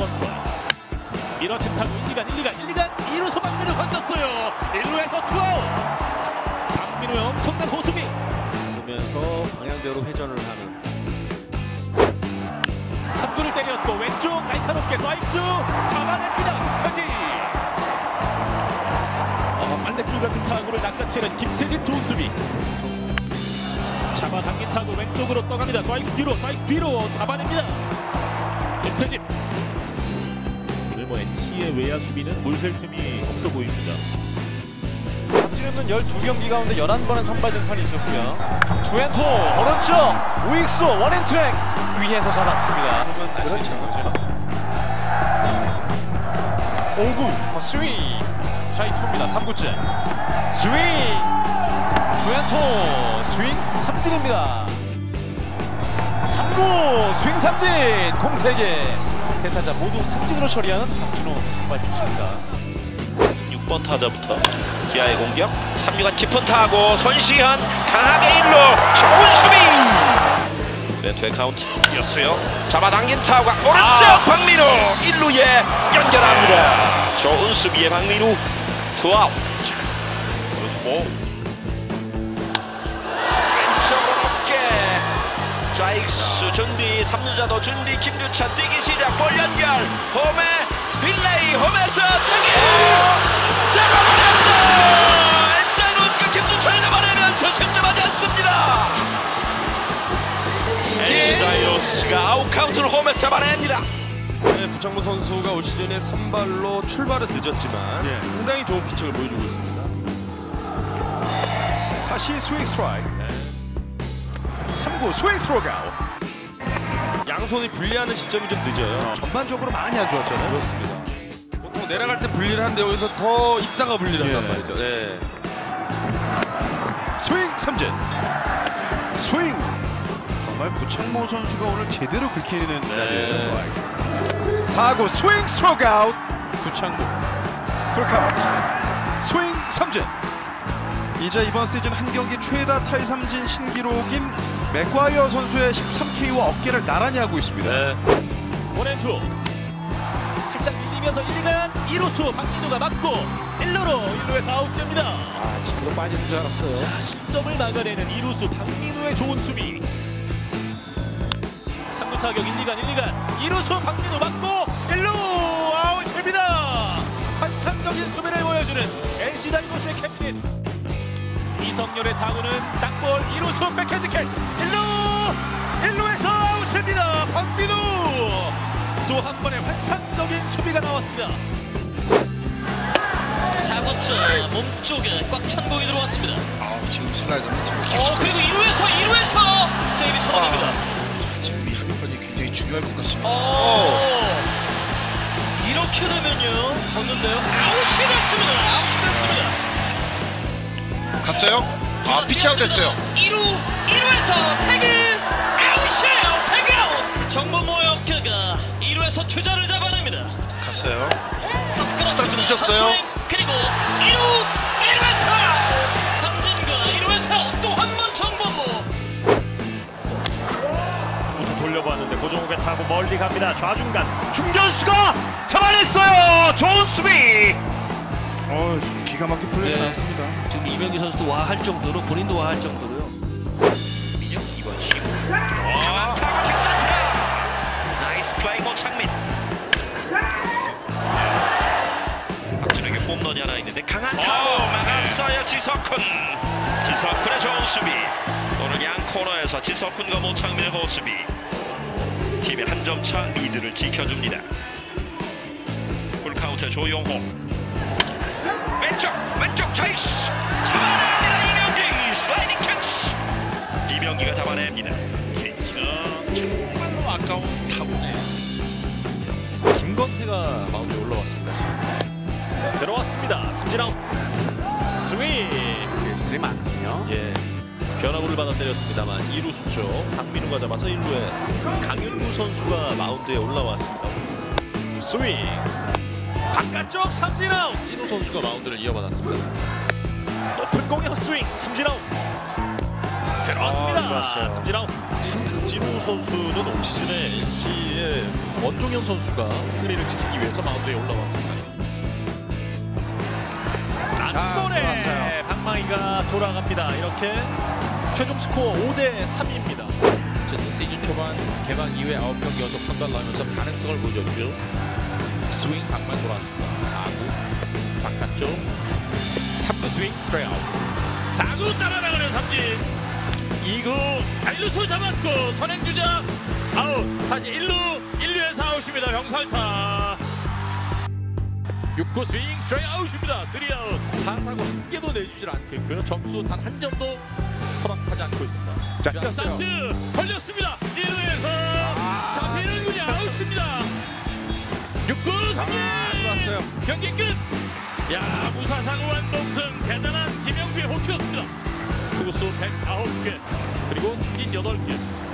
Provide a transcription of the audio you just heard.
원스트라이크. 밀어친 타고 1루간 2루수 박민우 건졌어요. 1루에서 투아웃. 박민우의 엄청난 호수비 보면서 방향대로 회전을 하는 3구를 때렸고 왼쪽 날카롭게 좌익수 잡아냅니다. 김태진. 빨래줄 같은 타구를 낚아채는 김태진 좋은 수비. 잡아당긴 타구 왼쪽으로 떠갑니다. 좌익수 뒤로 잡아냅니다. 김태진. 오늘 NC의 외야 수비는 물샐 틈이 없어 보입니다. 박진우는 12경기 가운데 11번의 선발 등판이 있었고요. 투앤투 오른쪽 우익수 원앤트랙 위에서 잡았습니다. 그렇죠. 5구 스윙 스트라이크 2입니다. 3구째 스윙 투앤투 스윙 삼진입니다. 3구 스윙 삼진 공 3개 세 타자 모두 삼진으로 처리하는 박진우 선발 투수입니다. 6번 타자부터 기아의 공격 3루간 깊은 타구 손시현 강하게 1루 좋은 수비 왼투의 카운트 였어요. 잡아당긴 타구가 오른쪽 박민우 1루에 연결합니다. 좋은 수비의 박민우 투아웃. 왼쪽으로 높게 좌익수 준비 3루자도 준비 김주찬 뛰기 시작 볼 연결 홈에 릴레이 홈에서 타격 잡아버렸어. 일단 우스가 김주찬을 잡아내면서 실점하지 않습니다. NC 다이노스가 아웃카운트를 홈에서 잡아냅니다. 네, 구창모 선수가 올 시즌에 선발로 출발은 늦었지만 상당히 좋은 피칭을 보여주고 있습니다. 다시 스윙 스트라이크 3구 스윙 스트로크 아웃. 양손이 분리하는 시점이 좀 늦어요. 전반적으로 많이 안 좋았잖아요. 그렇습니다. 보통 내려갈 때 분리를 하는데 여기서 더 있다가 분리를 한단 말이죠. 네. 스윙 삼진 스윙. 정말 구창모 선수가 오늘 제대로 긁히는 날이에요. 4구 스윙 스트로크 아웃. 구창모 풀카운트 스윙 삼진. 이제 이번 시즌 한 경기 최다 탈삼진 신기록인 맥과이어 선수의 13K와 어깨를 나란히 하고 있습니다. 원앤투 살짝 밀리면서 1루간 2루수 박민우가 맞고 1루에서 아웃됩니다. 집으로 빠지는 줄 알았어요. 자, 실점을 막아내는 2루수 박민우의 좋은 수비. 3루 타격 1루간 2루수 박민우 맞고 1루 아웃입니다. 환상적인 수비를 보여주는 NC 다이노스의 캡틴 이성열의 타구는 땅볼 2루수 백핸드 캐치 1루에서 아웃입니다. 박민우 또 한 번의 환상적인 수비가 나왔습니다. 4구째 몸쪽에 꽉 찬 공이 들어왔습니다. 지금 슬라이더는 좀 깊숙하죠. 그리고 2루에서 세이브 성공입니다. 지금 이 합의판이 굉장히 중요할 것 같습니다. 이렇게 되면요 걷는데요 아웃이 됐습니다. 갔어요? 피치아웃 됐어요. 2루에서 태그 아웃이에요. 태그 아웃. 정보모 역회가 2루에서 투자를 잡아냅니다. 갔어요. 스타트 끊었습니다. 늦었어요. 그리고 1루에서 함진과 1루에서 또 한 번 정보모. 모두 돌려보았는데 고종욱의 타구 멀리 갑니다. 좌중간 중견수가 잡아냈어요. 좋은 수비. 기가 막힌 플레이가 나왔습니다. 지금 이명기 선수도 와할 정도로 본인도 와할 정도로요. 민혁 2번 시구 강한 타구 직선타 나이스 플레이 모창민. 박진욱의 홈런이 하나 있는데 강한 타구 막았어요. 지석훈의 좋은 수비. 오늘 양 코너에서 지석훈과 모창민의 호수비 팀의 한 점 차 리드를 지켜줍니다. 풀카운트의 조용호 왼쪽 좌익수 잡아냅니다. 이명기 슬라이딩 캐치 이명기가 잡아냅니다. 정말로 아까운 타구네. 김건태가 마운드에 올라왔습니다. 들어왔습니다. 삼진 아웃. 스윙 스트레이 많군요. 변화구를 받아 때렸습니다만 2루수 쪽 박민우가 잡아서 1루에 강윤구 선수가 마운드에 올라왔습니다. 스윙 바깥쪽 삼진 아웃. 진우 선수가 마운드를 이어받았습니다. 높은 공의 헛스윙 삼진 아웃. 들어왔습니다. 삼진 아웃. 박진우 선수는 올 시즌에 NC의 원종현 선수가 승리를 지키기 위해서 마운드에 올라왔습니다. 안골에 박망희가 돌아갑니다. 이렇게 최종 스코어 5대 3입니다. 시즌 초반 개막 이후에 9경기 연속 선발 나오면서 가능성을 보여줬죠. 스윙 방만 돌아왔습니다. 4구 바깥쪽 3구 스윙 스트레이트 아웃. 4구 따라나가는 삼진. 2구 1루수 잡았고 선행주자 아웃. 다시 1루에서 아웃입니다. 병살타. 6구 스윙 스트레이트 아웃입니다. 3아웃. 4사구 한 개도 내주질 않고 점수 단 한 점도 허락하지 않고 있습니다. 자, 찬스 걸렸습니다. 1루에서 잡히는군요. 아웃입니다. 6구 승리. 좋았어요. 경기 끝. 야, 무사사구 완봉승. 대단한 김영규의 호투였습니다. 투구수 109개 그리고 삼진 8개.